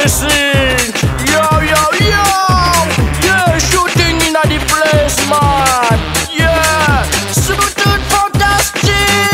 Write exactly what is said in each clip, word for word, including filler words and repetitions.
racing. Yo, yo, yo. Yeah, shooting in the place, man. Yeah, shooting fantastic.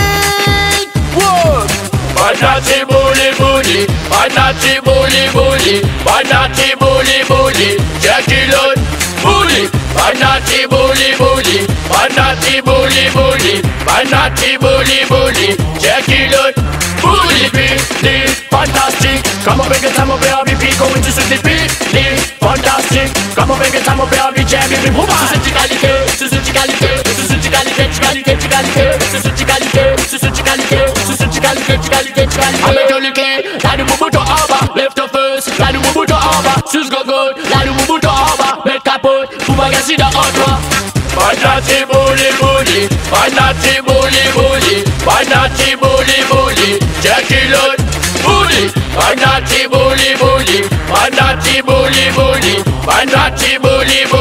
Whoa. Banati bully bully, banati bully bully, banati bully bully, Jackie Lord bully, banati bully bully, banati bully bully, banati bully bully, Jackie Lord bully bully, fantastic. Come on, make it time up here, be going to the beat, fantastic. Come on, make it time up here, be jamming, be moving. Susicalité, susicalité, susicalité, susicalité, susicalité, susicalité, susicalité, susicalité. I'm a jolly kid, like the Mubuto Alba. Left of first, like the Mubuto Alba. Shoes go good, like the Mubuto Alba. Make capote, Fumagassi the Ultra. Banati bully bully, banati bully bully, banati bully bully, Jackie Lord bully, banati bully bully, banati bully bully, banati bully bully.